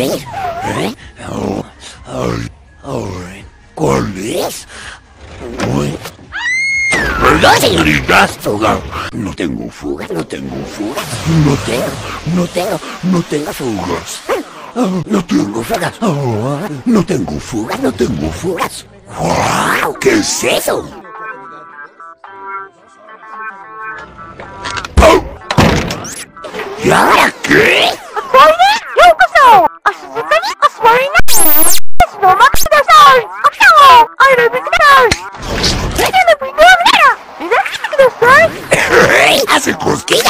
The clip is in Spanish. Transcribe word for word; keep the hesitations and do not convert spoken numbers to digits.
¿Qué? ¿Eh? Oh, oh, oh, ¿cuál es? ¿Verdad, señoritas? Fuga. No tengo fugas, no tengo fugas. No tengo, no tengo, no tengo fugas. Oh, no tengo fugas. Oh, no tengo fugas, no tengo fugas. ¡Wow! ¿Qué es eso? ¡Oh! ¿Y ahora qué? Aswar이네 요우코소! 아스즈카니 아스와리나 스노우만 쿠다사이! 아카오! 아이를 쿠다사이! 세계의 분노합니다! 이렇게 쿠다사이! ¿Hace cosquillas?